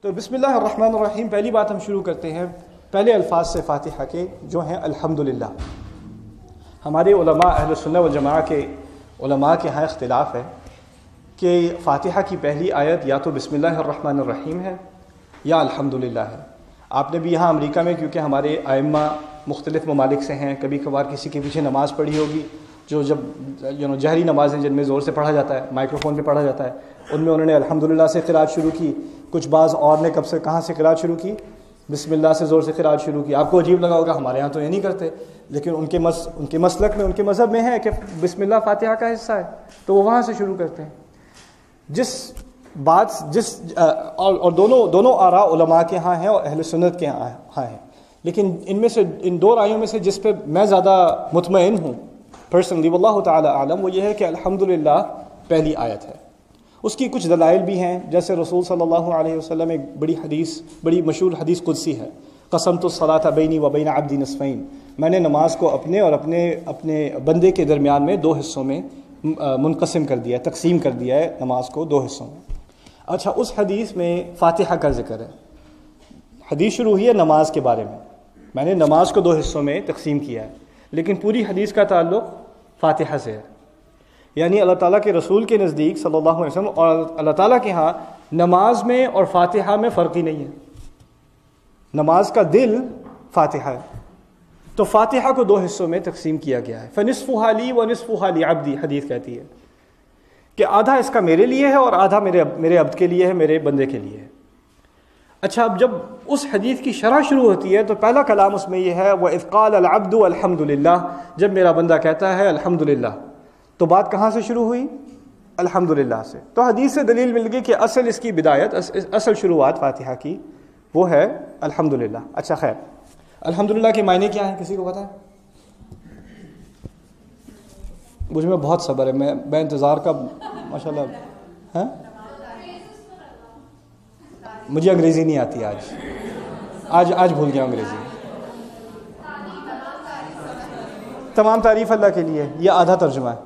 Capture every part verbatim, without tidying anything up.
تو بسم اللہ الرحمن الرحیم، پہلی بات ہم شروع کرتے ہیں پہلے الفاظ سے فاتحہ کے، جو ہیں الحمدللہ۔ ہمارے علماء اہل سنہ والجماعہ کے علماء کے ہاں اختلاف ہے کہ فاتحہ کی پہلی آیت یا تو بسم اللہ الرحمن الرحیم ہے یا الحمدللہ ہے۔ آپ نے بھی یہاں امریکہ میں، کیونکہ ہمارے ائمہ مختلف ممالک سے ہیں، کبھی کبھار کسی کے پیچھے نماز پڑھی ہوگی جو جب یو نو جہری نمازیں جن میں زور سے پڑھا جاتا ہے، مائکرو فون پہ پڑھا جاتا ہے، ان میں انہوں نے الحمدللہ سے قرات شروع کی۔ کچھ بعض اور نے کب سے کہاں سے قرات شروع کی؟ بسم اللہ سے زور سے قرات شروع کی۔ آپ کو عجیب لگا ہوگا، ہمارے ہاں تو یہ نہیں کرتے، لیکن ان کے مس ان کے مسلک میں، ان کے مذہب میں ہے کہ بسم اللہ فاتحہ کا حصہ ہے، تو وہ وہاں سے شروع کرتے ہیں۔ جس بات جس اور, اور دونوں دونوں آراء علماء کے ہاں ہیں اور اہل سنت کے ہاں ہاں ہیں، لیکن ان میں سے ان دو رائیوں میں سے جس پہ میں زیادہ مطمئن ہوں پرسنلی واللہ تعالی اعلم، وہ یہ ہے کہ الحمدللہ پہلی آیت ہے۔ اس کی کچھ دلائل بھی ہیں، جیسے رسول صلی اللہ علیہ وسلم ایک بڑی حدیث بڑی مشہور حدیث قدسی ہے، قسمت الصلاۃ بینی و بین عبدی نصفین، میں نے نماز کو اپنے اور اپنے اپنے بندے کے درمیان میں دو حصوں میں منقسم کر دیا ہے، تقسیم کر دیا ہے نماز کو دو حصوں میں۔ اچھا، اس حدیث میں فاتحہ کا ذکر ہے، حدیث شروع ہوئی ہے نماز کے بارے میں، میں نے نماز کو دو حصوں میں تقسیم کیا ہے، لیکن پوری حدیث کا تعلق فاتحہ سے ہے۔ یعنی اللہ تعالیٰ کے رسول کے نزدیک صلی اللہ علیہ وسلم اور اللہ تعالیٰ کے ہاں نماز میں اور فاتحہ میں فرق ہی نہیں ہے، نماز کا دل فاتحہ ہے، تو فاتحہ کو دو حصوں میں تقسیم کیا گیا ہے۔ فَنِصْفُهَا لِي وَنِصْفُهَا لِعَبْدِي، حدیث کہتی ہے کہ آدھا اس کا میرے لیے ہے اور آدھا میرے میرے عبد کے لیے ہے، میرے بندے کے لیے ہے۔ اچھا، اب جب اس حدیث کی شرح شروع ہوتی ہے تو پہلا کلام اس میں یہ ہے وَإِذْ قَالَ الْعَبْدُ الْحَمْدُ، جب میرا بندہ کہتا ہے الحمدللہ، تو بات کہاں سے شروع ہوئی؟ الحمدللہ سے۔ تو حدیث سے دلیل مل گئی کہ اصل اس کی بدایت، اصل شروعات فاتحہ کی وہ ہے الحمدللہ۔ اچھا خیر، الحمدللہ کے معنی کیا ہیں؟ کسی کو پتہ ہے؟ مجھ میں بہت صبر ہے، میں بے انتظار کا ماشاءاللہ ہے۔ مجھے انگریزی نہیں آتی، آج آج آج بھول گیا انگریزی۔ تمام تعریف اللہ کے لیے، یہ آدھا ترجمہ ہے۔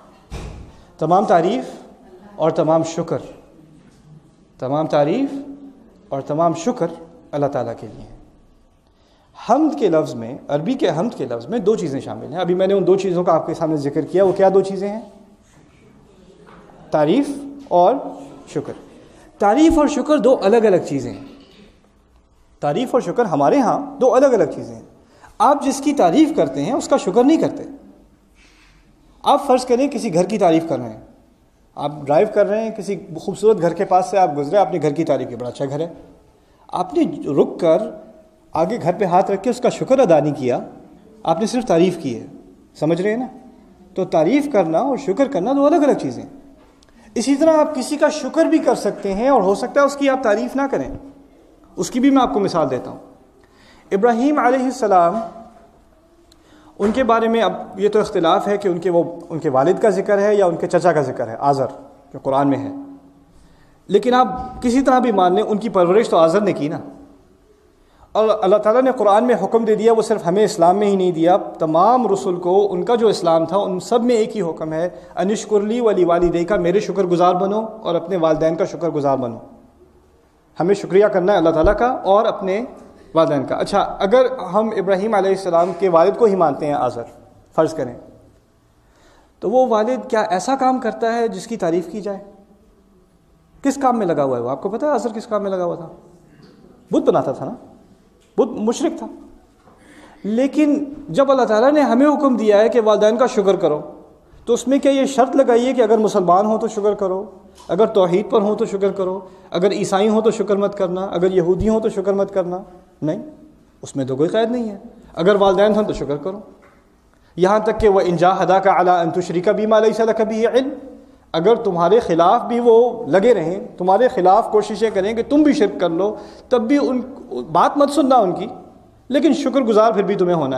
تمام تعریف اور تمام شکر، تمام تعریف اور تمام شکر اللہ تعالیٰ کے لیے۔ حمد کے لفظ میں، عربی کے حمد کے لفظ میں دو چیزیں شامل ہیں، ابھی میں نے ان دو چیزوں کا آپ کے سامنے ذکر کیا۔ وہ کیا دو چیزیں ہیں؟ تعریف اور شکر۔ تعریف اور شکر دو الگ الگ چیزیں ہیں۔ تعریف اور شکر ہمارے ہاں دو الگ الگ چیزیں ہیں۔ آپ جس کی تعریف کرتے ہیں اس کا شکر نہیں کرتے۔ آپ فرض کریں کسی گھر کی تعریف کر رہے ہیں، آپ ڈرائیو کر رہے ہیں، کسی خوبصورت گھر کے پاس سے آپ گزرے، آپ نے گھر کی تعریف کی، بڑا اچھا گھر ہے، آپ نے رک کر آگے گھر پہ ہاتھ رکھ کے اس کا شکر ادا نہیں کیا، آپ نے صرف تعریف کی ہے۔ سمجھ رہے ہیں نا؟ تو تعریف کرنا اور شکر کرنا دو الگ الگ چیزیں۔ اسی طرح آپ کسی کا شکر بھی کر سکتے ہیں اور ہو سکتا ہے اس کی آپ تعریف نہ کریں۔ اس کی بھی میں آپ کو مثال دیتا ہوں۔ ابراہیم علیہ السلام، ان کے بارے میں اب یہ تو اختلاف ہے کہ ان کے وہ ان کے والد کا ذکر ہے یا ان کے چچا کا ذکر ہے، آزر، جو قرآن میں ہے، لیکن آپ کسی طرح بھی مان لیں ان کی پرورش تو آزر نے کی نا۔ اور اللہ تعالیٰ نے قرآن میں حکم دے دیا، وہ صرف ہمیں اسلام میں ہی نہیں دیا، تمام رسل کو ان کا جو اسلام تھا ان سب میں ایک ہی حکم ہے، انشکر لی ولی والدیک، میرے شکر گزار بنو اور اپنے والدین کا شکر گزار بنو۔ ہمیں شکریہ کرنا ہے اللہ تعالیٰ کا اور اپنے والدین کا۔ اچھا، اگر ہم ابراہیم علیہ السلام کے والد کو ہی مانتے ہیں آزر، فرض کریں، تو وہ والد کیا ایسا کام کرتا ہے جس کی تعریف کی جائے؟ کس کام میں لگا ہوا ہے وہ؟ آپ کو پتہ ہے آزر کس کام میں لگا ہوا تھا؟ بت بناتا تھا نا، بت مشرک تھا۔ لیکن جب اللہ تعالیٰ نے ہمیں حکم دیا ہے کہ والدین کا شکر کرو، تو اس میں کیا یہ شرط لگائی ہے کہ اگر مسلمان ہوں تو شکر کرو، اگر توحید پر ہوں تو شکر کرو، اگر عیسائی ہوں تو شکر مت کرنا، اگر یہودی ہوں تو شکر مت کرنا؟ نہیں، اس میں تو کوئی قید نہیں ہے۔ اگر والدین ہوں تو شکر کرو، یہاں تک کہ وَإِن جَاهَدَاكَ عَلَىٰ أَن تُشْرِكَ بِمَا لَيْسَ لَكَ بِهِ عِلْمٌ، اگر تمہارے خلاف بھی وہ لگے رہیں، تمہارے خلاف کوششیں کریں کہ تم بھی شرک کر لو، تب بھی ان بات مت سننا ان کی، لیکن شکر گزار پھر بھی تمہیں ہونا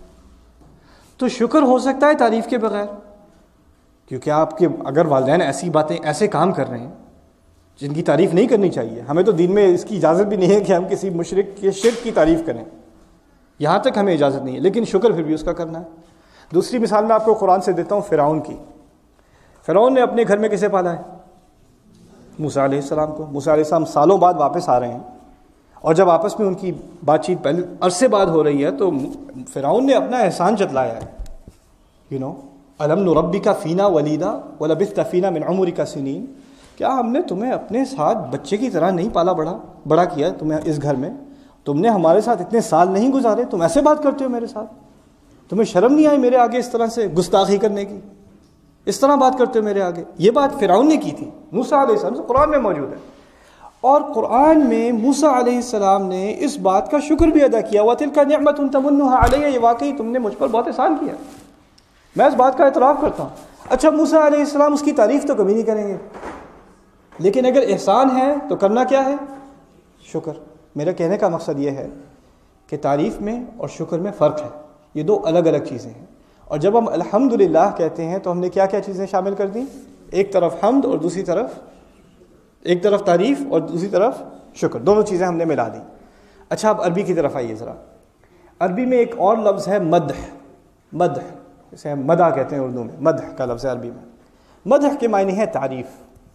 ہے۔ تو شکر ہو سکتا ہے تعریف کے بغیر، کیونکہ آپ کے اگر والدین ایسی باتیں ایسے کام کر رہے ہیں جن کی تعریف نہیں کرنی چاہیے، ہمیں تو دین میں اس کی اجازت بھی نہیں ہے کہ ہم کسی مشرک کے شرک کی تعریف کریں، یہاں تک ہمیں اجازت نہیں ہے، لیکن شکر پھر بھی اس کا کرنا ہے۔ دوسری مثال میں آپ کو قرآن سے دیتا ہوں، فرعون کی۔ فرعون نے اپنے گھر میں کسے پالا ہے؟ موسیٰ علیہ السلام کو. موسیٰ علیہ السلام سالوں بعد واپس آ رہے ہیں, اور جب آپس میں ان کی بات چیت پہلے عرصے بعد ہو رہی ہے تو فرعون نے اپنا احسان جتلایا ہے. یو نو الم نربک فینا ولیدا ولبثت فینا من عمرک سنین, کیا ہم نے تمہیں اپنے ساتھ بچے کی طرح نہیں پالا بڑا بڑا کیا تمہیں اس گھر میں؟ تم نے ہمارے ساتھ اتنے سال نہیں گزارے, تم ایسے بات کرتے ہو میرے ساتھ؟ تمہیں شرم نہیں آئی میرے آگے اس طرح سے گستاخی کرنے کی؟ اس طرح بات کرتے ہو میرے آگے؟ یہ بات فرعون نے کی تھی موسیٰ علیہ السلام سے, قرآن میں موجود ہے. اور قرآن میں موسیٰ علیہ السلام نے اس بات کا شکر بھی ادا کیا. وَتِلْكَ نِعْمَةٌ تَمُنُّهَا عَلَيَّ, یہ واقعی تم نے مجھ پر بہت احسان کیا, میں اس بات کا اعتراف کرتا ہوں. اچھا موسیٰ علیہ السلام اس کی تعریف تو کبھی نہیں کریں گے, لیکن اگر احسان ہے تو کرنا کیا ہے؟ شکر. میرا کہنے کا مقصد یہ ہے کہ تعریف میں اور شکر میں فرق ہے, یہ دو الگ الگ چیزیں ہیں. اور جب ہم الحمدللہ کہتے ہیں تو ہم نے کیا کیا چیزیں شامل کر دیں؟ ایک طرف حمد اور دوسری طرف ایک طرف تعریف اور دوسری طرف شکر, دونوں چیزیں ہم نے ملا دیں. اچھا اب عربی کی طرف آئیے ذرا. عربی میں ایک اور لفظ ہے مدح. مدح جسے ہم مدح کہتے ہیں اردو میں, مدح کا لفظ ہے عربی میں. مدح کے معنی ہے تعریف.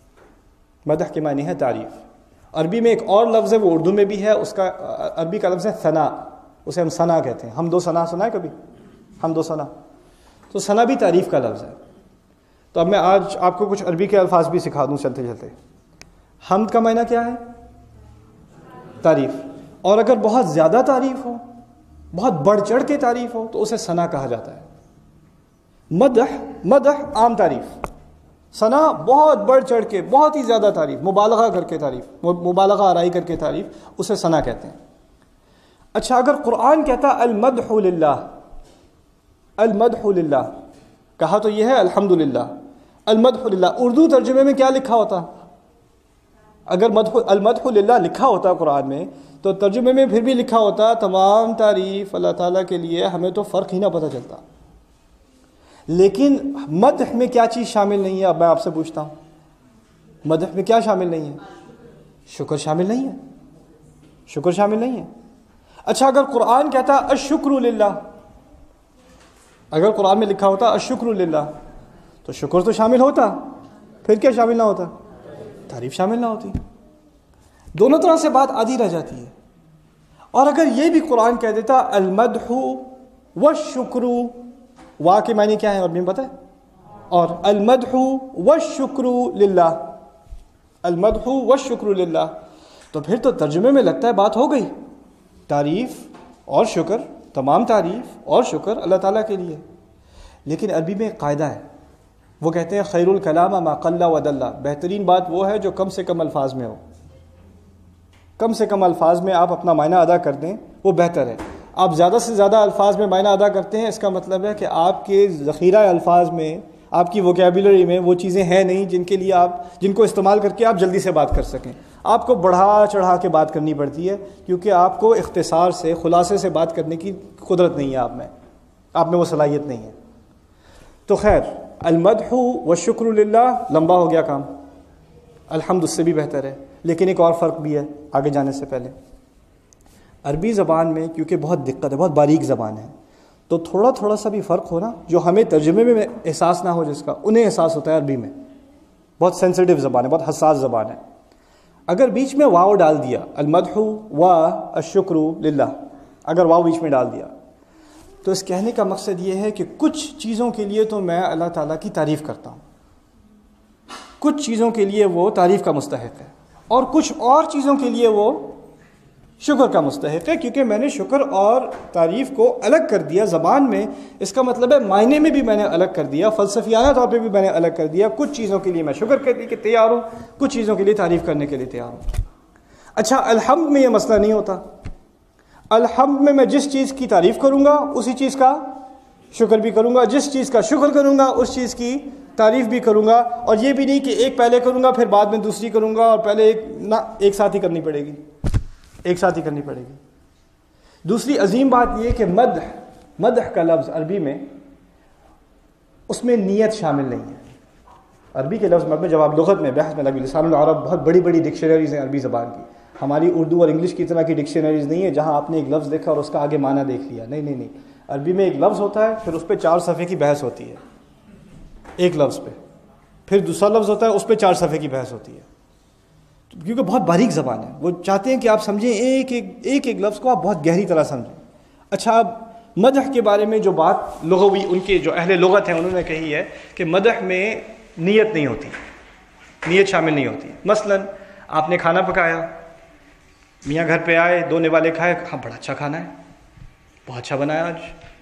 مدح کے معنی ہے تعریف. عربی میں ایک اور لفظ ہے, وہ اردو میں بھی ہے, اس کا عربی کا لفظ ہے ثنا, اسے ہم ثنا کہتے ہیں. حمد و ثنا سنا ہے کبھی؟ حمد و ثنا, تو ثنا بھی تعریف کا لفظ ہے. تو اب میں آج آپ کو کچھ عربی کے الفاظ بھی سکھا دوں چلتے چلتے. حمد کا معنی کیا ہے؟ تعریف. اور اگر بہت زیادہ تعریف ہو, بہت بڑھ چڑھ کے تعریف ہو تو اسے ثنا کہا جاتا ہے. مدح, مدح عام تعریف, ثنا بہت بڑھ چڑھ کے بہت ہی زیادہ تعریف, مبالغہ کر کے تعریف, مبالغہ آرائی کر کے تعریف, اسے ثنا کہتے ہیں. اچھا اگر قرآن کہتا المدح للہ, المدح للہ کہا تو یہ ہے الحمدللہ, المدح للہ, اردو ترجمے میں کیا لکھا ہوتا؟ اگر مدح المدح للہ لکھا ہوتا قرآن میں تو ترجمے میں پھر بھی لکھا ہوتا تمام تعریف اللہ تعالیٰ کے لیے, ہمیں تو فرق ہی نہ پتہ چلتا. لیکن مدح میں کیا چیز شامل نہیں ہے؟ اب میں آپ سے پوچھتا ہوں, مدح میں کیا شامل نہیں ہے؟ شکر شامل نہیں ہے, شکر شامل نہیں ہے. اچھا اگر قرآن کہتا الشکر للہ, اگر قرآن میں لکھا ہوتا الشکر للہ تو شکر تو شامل ہوتا, پھر کیا شامل نہ ہوتا؟ تعریف شامل نہ ہوتی. دونوں طرح سے بات آدھی رہ جاتی ہے. اور اگر یہ بھی قرآن کہہ دیتا المدح والشکر, وا کے معنی کیا ہے عربی میں پتہ ہے؟ اور المدح والشکر للہ, المدح والشکر للہ, تو پھر تو ترجمے میں لگتا ہے بات ہو گئی, تعریف اور شکر, تمام تعریف اور شکر اللہ تعالیٰ کے لیے. لیکن عربی میں ایک قاعدہ ہے, وہ کہتے ہیں خیر الکلام ما قل و دل, بہترین بات وہ ہے جو کم سے کم الفاظ میں ہو. کم سے کم الفاظ میں آپ اپنا معنی ادا کر دیں وہ بہتر ہے. آپ زیادہ سے زیادہ الفاظ میں معنی ادا کرتے ہیں, اس کا مطلب ہے کہ آپ کے ذخیرہ الفاظ میں, آپ کی ووکیبلری میں وہ چیزیں ہیں نہیں جن کے لیے آپ جن کو استعمال کر کے آپ جلدی سے بات کر سکیں. آپ کو بڑھا چڑھا کے بات کرنی پڑتی ہے, کیونکہ آپ کو اختصار سے, خلاصے سے بات کرنے کی قدرت نہیں ہے آپ میں, آپ میں وہ صلاحیت نہیں ہے. تو خیر, المدح والشکر للہ لمبا ہو گیا کام, الحمد اس سے بھی بہتر ہے. لیکن ایک اور فرق بھی ہے آگے جانے سے پہلے. عربی زبان میں کیونکہ بہت دقت ہے, بہت باریک زبان ہے, تو تھوڑا تھوڑا سا بھی فرق ہونا جو ہمیں ترجمے میں احساس نہ ہو جس کا, انہیں احساس ہوتا ہے عربی میں. بہت سینسیٹیو زبان ہے, بہت حساس زبان ہے. اگر بیچ میں واو ڈال دیا, المدح و الشکر للہ, اگر واو بیچ میں ڈال دیا تو اس کہنے کا مقصد یہ ہے کہ کچھ چیزوں کے لیے تو میں اللہ تعالیٰ کی تعریف کرتا ہوں, کچھ چیزوں کے لیے وہ تعریف کا مستحق ہے, اور کچھ اور چیزوں کے لیے وہ شکر کا مستحق ہے. کیونکہ میں نے شکر اور تعریف کو الگ کر دیا زبان میں, اس کا مطلب ہے معنی میں بھی میں نے الگ کر دیا, فلسفیانہ طور پہ بھی میں نے الگ کر دیا. کچھ چیزوں کے لیے میں شکر کرنے کے تیار ہوں, کچھ چیزوں کے لیے تعریف کرنے کے لیے تیار ہوں. اچھا الحمد میں یہ مسئلہ نہیں ہوتا. الحمد میں میں جس چیز کی تعریف کروں گا اسی چیز کا شکر بھی کروں گا, جس چیز کا شکر کروں گا اس چیز کی تعریف بھی کروں گا. اور یہ بھی نہیں کہ ایک پہلے کروں گا پھر بعد میں دوسری کروں گا, اور پہلے ایک نہ, ایک ساتھ ہی کرنی پڑے گی, ایک ساتھ ہی کرنی پڑے گی. دوسری عظیم بات یہ کہ مدح, مدح کا لفظ عربی میں اس میں نیت شامل نہیں ہے. عربی کے لفظ میں جب آپ لغت میں بحث میں لگی, لسان العرب بہت بڑی بڑی ڈکشنریز ہیں عربی زبان کی, ہماری اردو اور انگلش کی طرح کی ڈکشنریز نہیں ہے جہاں آپ نے ایک لفظ دیکھا اور اس کا آگے معنی دیکھ لیا. نہیں نہیں نہیں, عربی میں ایک لفظ ہوتا ہے, پھر اس پہ چار صفحے کی بحث ہوتی ہے ایک لفظ پہ, پھر دوسرا لفظ ہوتا ہے اس پہ چار صفحے کی بحث ہوتی ہے. کیونکہ بہت باریک زبان ہے، وہ چاہتے ہیں کہ آپ سمجھیں ایک ایک ایک ایک لفظ کو آپ بہت گہری طرح سمجھیں۔ اچھا، اب مدح کے بارے میں جو بات لغوی ان کے جو اہل لغت ہیں انہوں نے کہی ہے کہ مدح میں نیت نہیں ہوتی، نیت شامل نہیں ہوتی۔ مثلا آپ نے کھانا پکایا، میاں گھر پہ آئے، دو نوالے کھائے، ہاں بڑا اچھا کھانا ہے، بہت اچھا بنایا آج،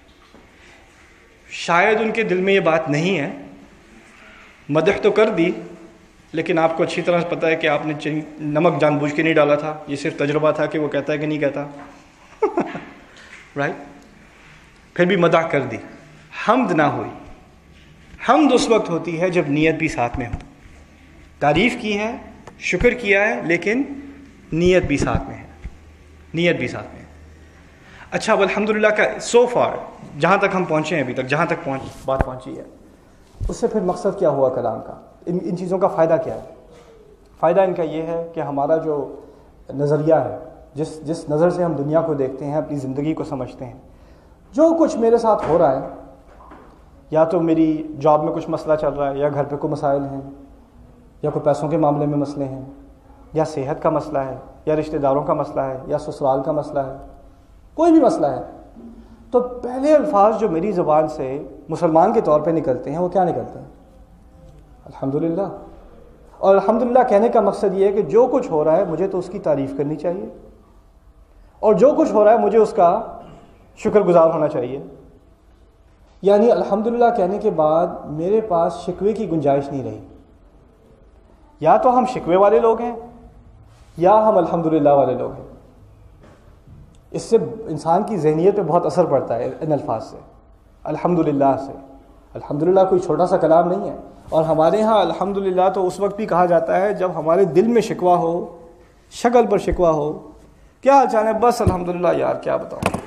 شاید ان کے دل میں یہ بات نہیں ہے، مدح تو کر دی لیکن آپ کو اچھی طرح پتہ ہے کہ آپ نے نمک جان بوجھ کے نہیں ڈالا تھا، یہ صرف تجربہ تھا کہ وہ کہتا ہے کہ نہیں کہتا رائٹ، پھر بھی مدح کر دی۔ حمد نہ ہوئی، حمد اس وقت ہوتی ہے جب نیت بھی ساتھ میں ہو، تعریف کی ہے، شکر کیا ہے، لیکن نیت بھی ساتھ میں ہے، نیت بھی ساتھ میں ہے۔ اچھا، اب الحمدللہ کا سو فار جہاں تک ہم پہنچے ہیں ابھی تک، جہاں تک پہنچ بات پہنچی ہے، اس سے پھر مقصد کیا ہوا کلام کا؟ ان ان چیزوں کا فائدہ کیا ہے؟ فائدہ ان کا یہ ہے کہ ہمارا جو نظریہ ہے، جس جس نظر سے ہم دنیا کو دیکھتے ہیں، اپنی زندگی کو سمجھتے ہیں، جو کچھ میرے ساتھ ہو رہا ہے، یا تو میری جاب میں کچھ مسئلہ چل رہا ہے، یا گھر پہ کوئی مسائل ہیں، یا کوئی پیسوں کے معاملے میں مسئلے ہیں، یا صحت کا مسئلہ ہے، یا رشتہ داروں کا مسئلہ ہے، یا سسرال کا مسئلہ ہے، کوئی بھی مسئلہ ہے، تو پہلے الفاظ جو میری زبان سے مسلمان کے طور پہ نکلتے ہیں وہ کیا نکلتے ہیں؟ الحمدللہ۔ اور الحمدللہ کہنے کا مقصد یہ ہے کہ جو کچھ ہو رہا ہے مجھے تو اس کی تعریف کرنی چاہیے، اور جو کچھ ہو رہا ہے مجھے اس کا شکر گزار ہونا چاہیے۔ یعنی الحمدللہ کہنے کے بعد میرے پاس شکوے کی گنجائش نہیں رہی، یا تو ہم شکوے والے لوگ ہیں یا ہم الحمدللہ والے لوگ ہیں۔ اس سے انسان کی ذہنیت پہ بہت اثر پڑتا ہے ان الفاظ سے، الحمدللہ سے۔ الحمدللہ کوئی چھوٹا سا کلام نہیں ہے، اور ہمارے ہاں الحمدللہ تو اس وقت بھی کہا جاتا ہے جب ہمارے دل میں شکوہ ہو، شکل پر شکوہ ہو، کیا حال چال ہے، بس الحمدللہ یار کیا بتاؤں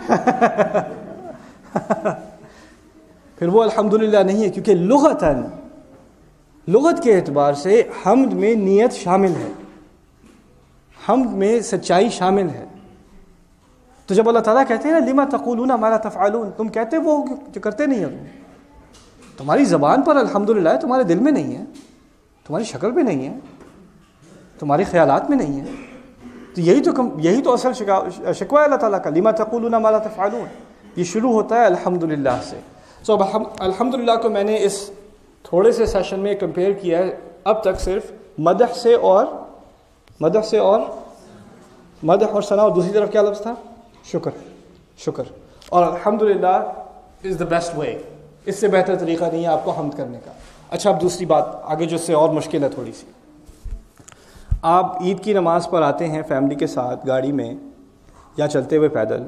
پھر وہ الحمدللہ نہیں ہے، کیونکہ لغتاً لغت کے اعتبار سے حمد میں نیت شامل ہے، حمد میں سچائی شامل ہے۔ تو جب اللہ تعالیٰ کہتے ہیں نا لما تقولون ما لا تفعلون، تم کہتے وہ جو کرتے نہیں ہو، تمہاری زبان پر الحمدللہ ہے، تمہارے دل میں نہیں ہے، تمہاری شکل پہ نہیں ہے، تمہارے خیالات میں نہیں ہے، تو یہی تو کم یہی تو اصل شکوہ ہے اللہ تعالیٰ کا، لما تقولون ما لا تفعلون، یہ شروع ہوتا ہے الحمدللہ سے۔ سو اب الحمدللہ کو میں نے اس تھوڑے سے سیشن میں کمپیئر کیا ہے اب تک صرف مدح سے اور مدح سے اور مدح اور ثنا، اور دوسری طرف کیا لفظ تھا؟ شکر، شکر۔ اور الحمدللہ از دا بیسٹ وے، اس سے بہتر طریقہ نہیں ہے آپ کو حمد کرنے کا۔ اچھا، اب دوسری بات آگے جو اس سے اور مشکل ہے تھوڑی سی، آپ عید کی نماز پر آتے ہیں فیملی کے ساتھ گاڑی میں یا چلتے ہوئے پیدل،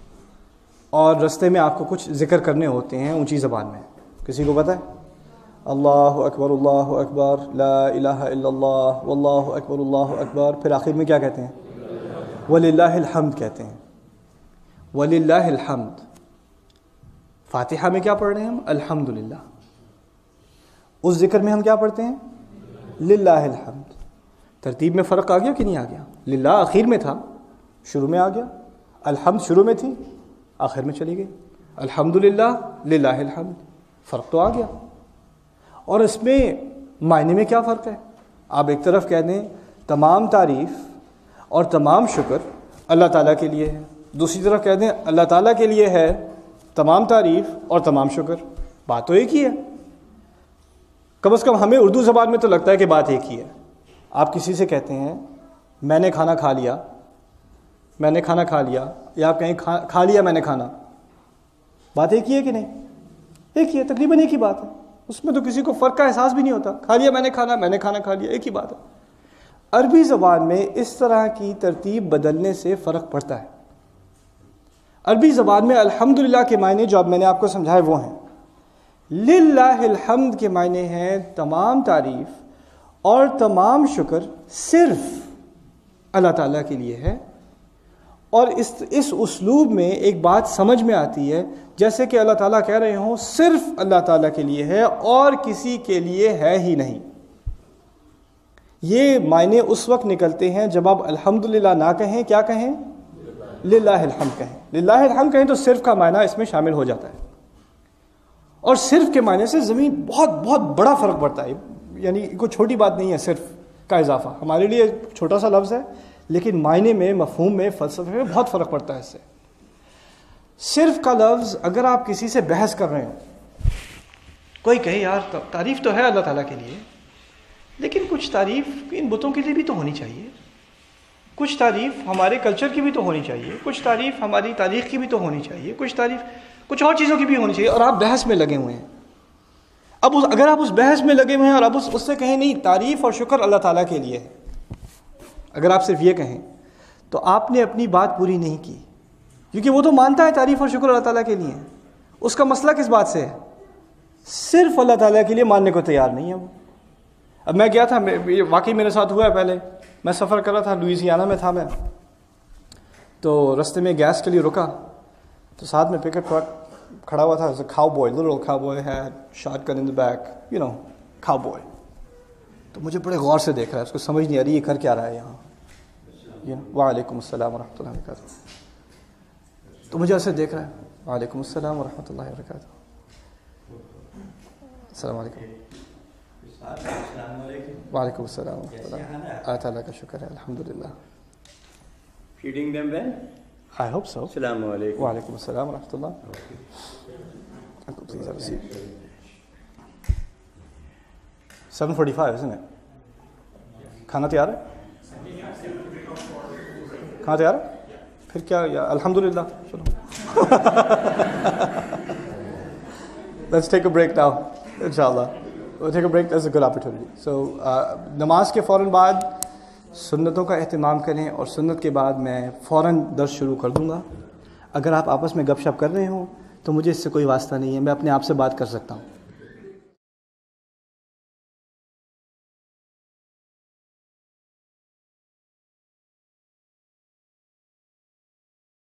اور رستے میں آپ کو کچھ ذکر کرنے ہوتے ہیں اونچی زبان میں، کسی کو پتہ ہے؟ اللہ اکبر، اللہ اکبر، لا الہ الا اللہ، واللہ اکبر، اللہ اکبر، پھر آخر میں کیا کہتے ہیں؟ وللہ الحمد کہتے ہیں، وللہ الحمد۔ فاتحہ میں کیا پڑھ رہے ہیں ہم؟ الحمدللہ۔ اس ذکر میں ہم کیا پڑھتے ہیں؟ للہ الحمد۔ ترتیب میں فرق آ گیا کہ نہیں آ گیا؟ للہ آخر میں تھا، شروع میں آ گیا، الحمد شروع میں تھی، آخر میں چلی گئی، الحمدللہ للہ الحمد، فرق تو آ گیا۔ اور اس میں معنی میں کیا فرق ہے؟ آپ ایک طرف کہہ دیں تمام تعریف اور تمام شکر اللہ تعالیٰ کے لیے ہے، دوسری طرف کہہ دیں اللہ تعالیٰ کے لیے ہے تمام تعریف اور تمام شکر، بات تو ایک ہی ہے۔ کم از کم ہمیں اردو زبان میں تو لگتا ہے کہ بات ایک ہی ہے۔ آپ کسی سے کہتے ہیں میں نے کھانا کھا لیا، میں نے کھانا کھا لیا، یا آپ کہیں کھا کھا لیا میں نے کھانا، بات ایک ہی ہے کہ نہیں؟ ایک ہی ہے، تقریباً ایک ہی بات ہے، اس میں تو کسی کو فرق کا احساس بھی نہیں ہوتا، کھا لیا میں نے کھانا، میں نے کھانا کھا لیا، ایک ہی بات ہے۔ عربی زبان میں اس طرح کی ترتیب بدلنے سے فرق پڑتا ہے۔ عربی زبان میں الحمدللہ کے معنی جو اب میں نے آپ کو سمجھائے وہ ہیں، للہ الحمد کے معنی ہیں تمام تعریف اور تمام شکر صرف اللہ تعالیٰ کے لیے ہے۔ اور اس اس اسلوب میں ایک بات سمجھ میں آتی ہے جیسے کہ اللہ تعالیٰ کہہ رہے ہوں صرف اللہ تعالیٰ کے لیے ہے اور کسی کے لیے ہے ہی نہیں۔ یہ معنی اس وقت نکلتے ہیں جب آپ الحمدللہ نہ کہیں، کیا کہیں؟ للہ الحمد کہیں۔ للہ الحمد کہیں تو صرف کا معنی اس میں شامل ہو جاتا ہے، اور صرف کے معنی سے زمین بہت بہت بڑا فرق پڑتا ہے، یعنی کوئی چھوٹی بات نہیں ہے۔ صرف کا اضافہ. ہمارے لیے چھوٹا سا لفظ ہے لیکن معنی میں، مفہوم میں، فلسفے میں بہت فرق پڑتا ہے اس سے. صرف کا لفظ اگر آپ کسی سے بحث کر رہے ہو، کوئی کہے یار تعریف تو ہے اللہ تعالیٰ کے لیے لیکن کچھ تعریف ان بتوں کے لیے بھی تو ہونی چاہیے، کچھ تعریف ہمارے کلچر کی بھی تو ہونی چاہیے، کچھ تعریف ہماری تاریخ کی بھی تو ہونی چاہیے، کچھ تعریف کچھ اور چیزوں کی بھی ہونی چاہیے، اور آپ بحث میں لگے ہوئے ہیں. اب اس اگر آپ اس بحث میں لگے ہوئے ہیں اور اب اس اس سے کہیں نہیں تعریف اور شکر اللہ تعالیٰ کے لیے ہے، اگر آپ صرف یہ کہیں تو آپ نے اپنی بات پوری نہیں کی، کیونکہ وہ تو مانتا ہے تعریف اور شکر اللہ تعالیٰ کے لیے. اس کا مسئلہ کس بات سے ہے؟ صرف اللہ تعالیٰ کے لیے ماننے کو تیار نہیں ہے وہ. اب میں گیا تھا، یہ واقعی میرے ساتھ ہوا ہے پہلے، میں سفر کر رہا تھا، لوئزیانا میں تھا میں، تو رستے میں گیس کے لیے رکا تو ساتھ میں پک اپ ٹرک کھڑا ہوا تھا. Cowboy, little cowboy ہے، shotgun in the back, you know cowboy. تو مجھے بڑے غور سے دیکھ رہا ہے، اس کو سمجھ نہیں آ رہی یہ کر کیا رہا ہے یہاں. وعلیکم السلام ورحمۃ اللہ وبرکاتہ. تو مجھے ایسے دیکھ رہا ہے، وعلیکم السلام ورحمۃ اللہ وبرکاتہ. السلام علیکم. وعلیکم السلام ورحمۃ اللہ. اللہ تعالیٰ کا شکر ہے، الحمدللہ. Feeding them well? I hope so. Assalamu alaikum. وعلیکم السلام ورحمۃ اللہ. Uncle, please have a seat. seven forty-five, isn't it? کھانا تیار ہے؟ کھانا تیار ہے؟ پھر کیا یا الحمدللہ. چلو let's take a break now, inshallah. We'll take a break. That's a good opportunity. So uh, نماز کے فوراً بعد سنتوں کا اہتمام کریں، اور سنت کے بعد میں فوراً درس شروع کر دوں گا. اگر آپ آپس میں گپ شپ کر رہے ہوں تو مجھے اس سے کوئی واسطہ نہیں ہے، میں اپنے آپ سے بات کر سکتا ہوں.